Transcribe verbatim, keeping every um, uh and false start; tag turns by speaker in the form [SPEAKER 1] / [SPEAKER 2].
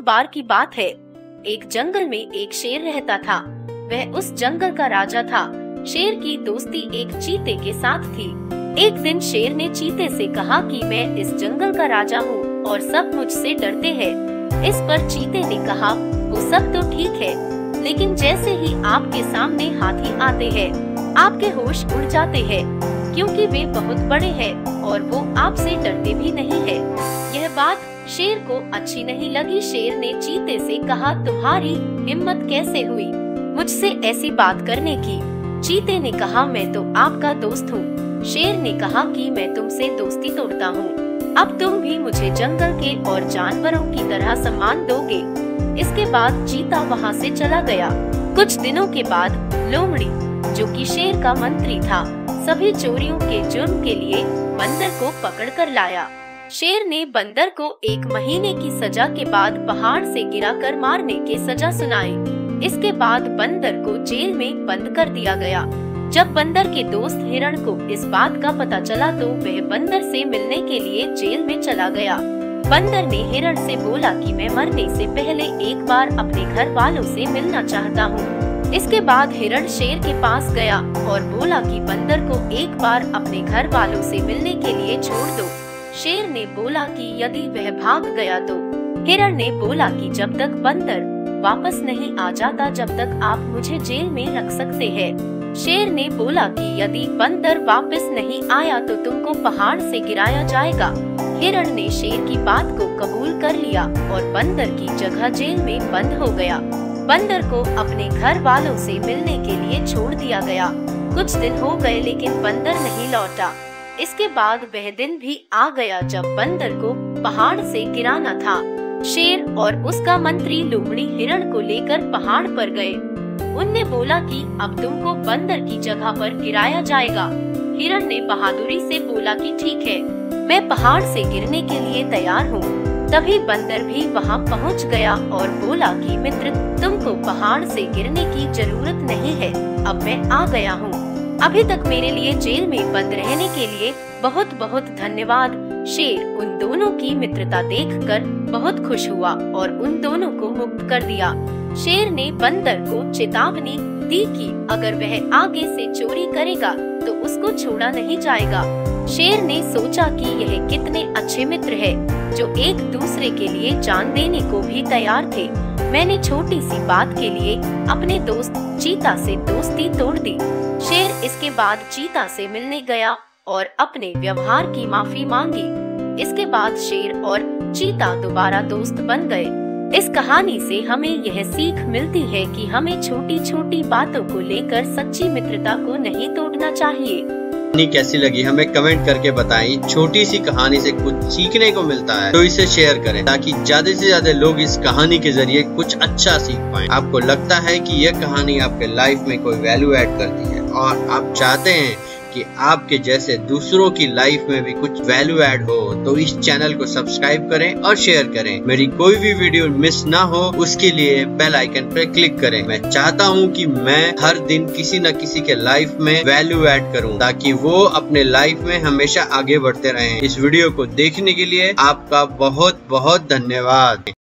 [SPEAKER 1] बार की बात है। एक जंगल में एक शेर रहता था। वह उस जंगल का राजा था। शेर की दोस्ती एक चीते के साथ थी। एक दिन शेर ने चीते से कहा कि मैं इस जंगल का राजा हूँ और सब मुझसे डरते हैं। इस पर चीते ने कहा, वो सब तो ठीक है, लेकिन जैसे ही आपके सामने हाथी आते हैं, आपके होश उड़ जाते हैं, क्योंकि वे बहुत बड़े हैं और वो आपसे डरते भी नहीं है। यह बात शेर को अच्छी नहीं लगी। शेर ने चीते से कहा, तुम्हारी हिम्मत कैसे हुई मुझसे ऐसी बात करने की? चीते ने कहा, मैं तो आपका दोस्त हूँ। शेर ने कहा कि मैं तुमसे दोस्ती तोड़ता हूँ। अब तुम भी मुझे जंगल के और जानवरों की तरह सम्मान दोगे। इसके बाद चीता वहाँ से चला गया। कुछ दिनों के बाद लोमड़ी, जो कि शेर का मंत्री था, सभी चोरियों के जुर्म के लिए बंदर को पकड़ कर लाया। शेर ने बंदर को एक महीने की सजा के बाद पहाड़ से गिराकर मारने की सजा सुनाई। इसके बाद बंदर को जेल में बंद कर दिया गया। जब बंदर के दोस्त हिरण को इस बात का पता चला तो वह बंदर से मिलने के लिए जेल में चला गया। बंदर ने हिरण से बोला कि मैं मरने से पहले एक बार अपने घर वालों से मिलना चाहता हूँ। इसके बाद हिरण शेर के पास गया और बोला कि बंदर को एक बार अपने घर वालों से मिलने के लिए छोड़ दो। शेर ने बोला कि यदि वह भाग गया तो। हिरण ने बोला कि जब तक बंदर वापस नहीं आ जाता, जब तक आप मुझे जेल में रख सकते हैं। शेर ने बोला कि यदि बंदर वापस नहीं आया तो तुमको पहाड़ से गिराया जाएगा। हिरण ने शेर की बात को कबूल कर लिया और बंदर की जगह जेल में बंद हो गया। बंदर को अपने घर वालों से मिलने के लिए छोड़ दिया गया। कुछ दिन हो गए लेकिन बंदर नहीं लौटा। इसके बाद वह दिन भी आ गया जब बंदर को पहाड़ से गिराना था। शेर और उसका मंत्री लोमड़ी हिरण को लेकर पहाड़ पर गए। उनने बोला कि अब तुमको बंदर की जगह पर गिराया जाएगा। हिरण ने बहादुरी से बोला कि ठीक है, मैं पहाड़ से गिरने के लिए तैयार हूँ। तभी बंदर भी वहाँ पहुँच गया और बोला कि मित्र, तुमको पहाड़ से गिरने की जरूरत नहीं है, अब मैं आ गया हूँ। अभी तक मेरे लिए जेल में बंद रहने के लिए बहुत बहुत धन्यवाद। शेर उन दोनों की मित्रता देखकर बहुत खुश हुआ और उन दोनों को मुक्त कर दिया। शेर ने बंदर को चेतावनी दी कि अगर वह आगे से चोरी करेगा तो उसको छोड़ा नहीं जाएगा। शेर ने सोचा कि यह कितने अच्छे मित्र हैं, जो एक दूसरे के लिए जान देने को भी तैयार थे। मैंने छोटी सी बात के लिए अपने दोस्त चीता से दोस्ती तोड़ दी। शेर इसके बाद चीता से मिलने गया और अपने व्यवहार की माफी मांगी। इसके बाद शेर और चीता दोबारा दोस्त बन गए। इस कहानी से हमें यह सीख मिलती है कि हमें छोटी छोटी बातों को लेकर सच्ची मित्रता को नहीं तोड़ना चाहिए।
[SPEAKER 2] कहानी कैसी लगी हमें कमेंट करके बताएं। छोटी सी कहानी से कुछ सीखने को मिलता है तो इसे शेयर करें ताकि ज्यादा से ज्यादा लोग इस कहानी के जरिए कुछ अच्छा सीख पाएं। आपको लगता है कि यह कहानी आपके लाइफ में कोई वैल्यू ऐड करती है और आप चाहते हैं कि आपके जैसे दूसरों की लाइफ में भी कुछ वैल्यू ऐड हो, तो इस चैनल को सब्सक्राइब करें और शेयर करें। मेरी कोई भी वीडियो मिस ना हो उसके लिए बेल आइकन पर क्लिक करें। मैं चाहता हूं कि मैं हर दिन किसी न किसी के लाइफ में वैल्यू ऐड करूं ताकि वो अपने लाइफ में हमेशा आगे बढ़ते रहें। इस वीडियो को देखने के लिए आपका बहुत बहुत धन्यवाद।